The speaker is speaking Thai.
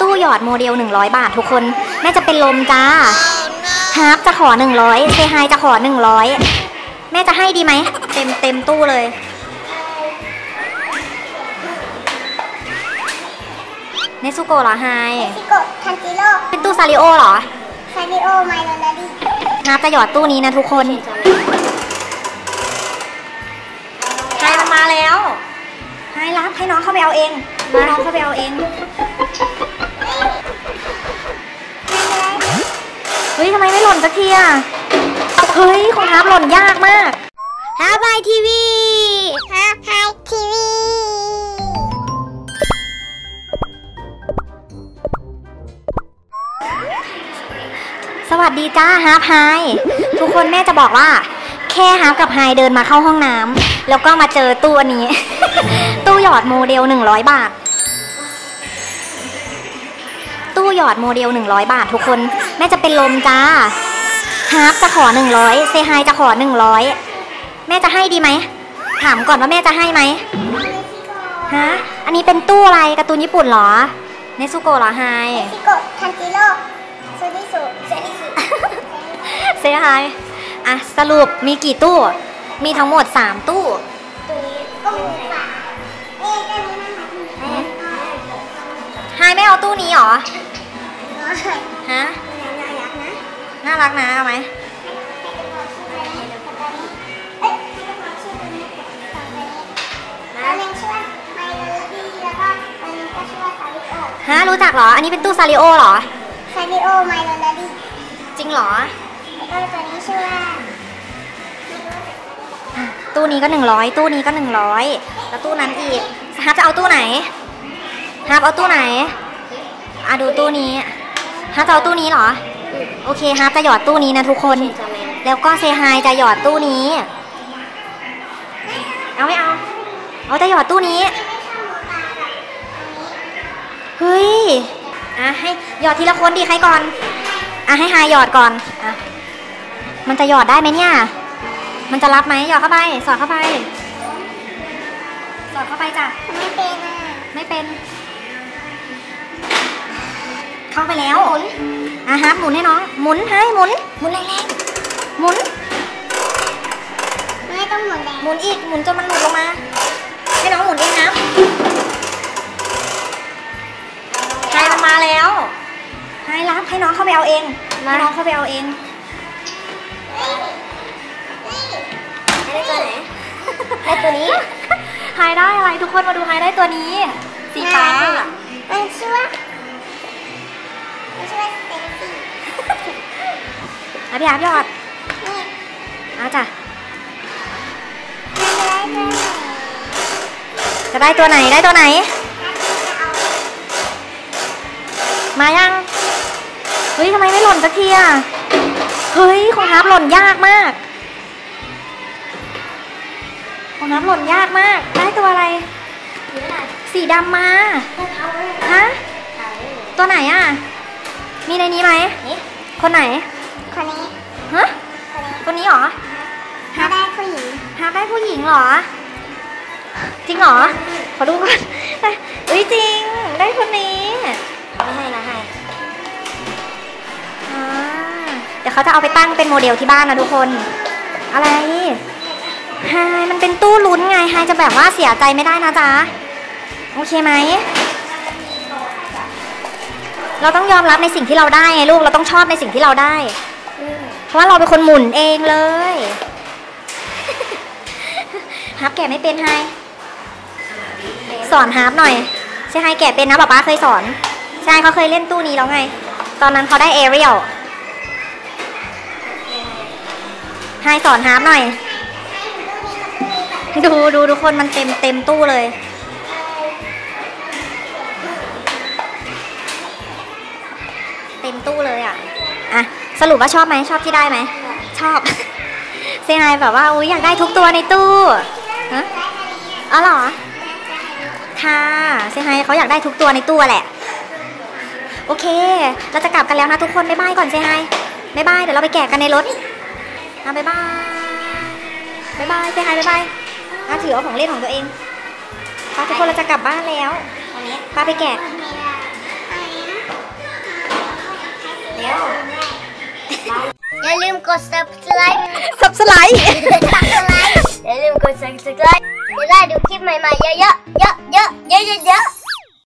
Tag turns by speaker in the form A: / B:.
A: ตู้หยอดโมเดล100 บาททุกคนแม่จะเป็นลมจ้าฮาร์ปจะขอ100เซฮายจะขอ100แม่จะให้ดีไหมเต็มตู้เลยเนซุโกะเหรอไฮ
B: เนซุโกะทันจิโร่
A: เป็นตู้ซาริโอเหรอ
B: ซาริโอไมโลนารี
A: ฮาร์ปจะหยอดตู้นี้นะทุกคนไฮมันมาแล้วไฮรับให้น้องเข้าไปเอาเองน้องเข้าไปเอาเองเฮ้ยทำไมไม่หล่นสักทีอ่ะเฮ้ยของฮาร์ปหล่นยากมากฮาร์ปไฮทีวี
B: ฮาร์ปไฮทีวี
A: สวัสดีจ้าฮาร์ปไฮทุกคนแม่จะบอกว่าแค่ฮาร์ปกับไฮเดินมาเข้าห้องน้ำแล้วก็มาเจอตู้อันนี้ ตู้หยอดโมเดล100 บาทตู้หยอดโมเดล100 บาททุกคนแม่จะเป็นลมจ้าฮาร์ปจะขอ100เซฮายจะขอ100แม่จะให้ดีไหมถามก่อนว่าแม่จะให้ไหมฮะอันนี้เป็นตู้อะไรการ์ตูนญี่ปุ่นเหรอเนซุโกะเหรอไฮ
B: เนซุโกะทันจิโร่ซูนิสุ
A: เซฮายอ่ะสรุปมีกี่ตู้มีทั้งหมด3ตู้ไฮไม่เอาตู้นี้หรอฮะน่ารักนะเอาไหมฮะรู้จักเหรออันนี้เป็นตู้ซาริโอเหรอ
B: ซาริโอไมโลนารี
A: จริงเหรอ
B: แล้วก็ตัวนี้ชื่อว่า
A: ตู้นี้ก็100ตู้นี้ก็100แล้วตู้นั้นอีกฮาร์ปจะเอาตู้ไหนฮาร์ปเอาตู้ไหนดูตู้นี้ฮาร์ปจะเอาตู้นี้เหรอโอเคฮาร์ปจะหยอดตู้นี้นะทุกคนแล้วก็เซฮายจะหยอดตู้นี้เอาไม่เอาจะหยอดตู้นี้เฮ้ยให้หยอดทีละคนดีใครก่อนให้ไฮหยอดก่อนมันจะหยอดได้ไหมเนี่ยมันจะรับไหมหยอดเข้าไปสอดเข้าไปจ้ะไม่เป็นเข้าไปแล้วหมุนฮะหมุนให้น้องหมุนให้หมุนแรงๆหมุน
B: ไม่ต้องหมุนแรง
A: หมุนอีกหมุนจนมันหลุดลงมาให้น้องหมุนเองนะไฮมันมาแล้วไฮรับให้น้องเข้าไปเอาเองให้น้องเข้าไปเอาเอง
B: ได้ตัวไหนได้ตัวนี้
A: ไฮได้อะไรทุกคนมาดูไฮได้ตัวนี้สีฟ้า
B: มันชื่อว่าเซนซี่
A: พี่อาร์ตหยอดจ้ะจะได้ตัวไหนมายังเฮ้ยทำไมไม่หล่นสักทีอ่ะเฮ้ยของฮาร์ปหล่นยากมากได้ตัวอะไรสีดำมาฮะตัวไหนอ่ะมีในนี้ไหมคนไหน
B: คนนี้
A: ฮะตัวนี้เหรอ
B: ฮาร์ปได้ผู้หญิง
A: เหรอจริงเหรอขอดูก่อนจริงได้คนนี้
B: ไม่ให้นะให้
A: เดี๋ยวเขาจะเอาไปตั้งเป็นโมเดลที่บ้านนะทุกคนอะไรไฮมันเป็นตู้ลุ้นไงไฮจะแบบว่าเสียใจไม่ได้นะจ๊ะโอเคไหมเราต้องยอมรับในสิ่งที่เราได้ไงลูกเราต้องชอบในสิ่งที่เราได้เพราะว่าเราเป็นคนหมุนเองเลยฮาร์ปแกะไม่เป็นไฮสอนฮาร์ปหน่อยใช่ไฮแกะเป็นนะป๊าเคยสอนใช่เขาเคยเล่นตู้นี้แล้วไงตอนนั้นเขาได้เอเรียลไฮสอนฮาร์ปหน่อยดูทุกคนมันเต็มตู้เลยเต็มตู้เลยสรุปว่าชอบไหมชอบที่ได้ไหมชอบเซฮายแบบว่าอยากได้ทุกตัวในตู้อ๋อเหรอค่ะเซฮายเขาอยากได้ทุกตัวในตู้แหละโอเคเราจะกลับกันแล้วนะทุกคนบ๊ายบายก่อนเซฮายบ๊ายบายเดี๋ยวเราไปแกะกันในรถบ๊ายบายเซฮายบ๊ายบายถือเอาของเล่นของตัวเองป้าทุกคนเราจะกลับบ้านแล้วป้าไปแกะ
B: อย่าลืมกด subscribe
A: สับสไลด์
B: อย่าลืมกด subscribe จะได้ดูคลิปใหม่ๆเยอะๆเยอะๆเยอะๆเยอะๆ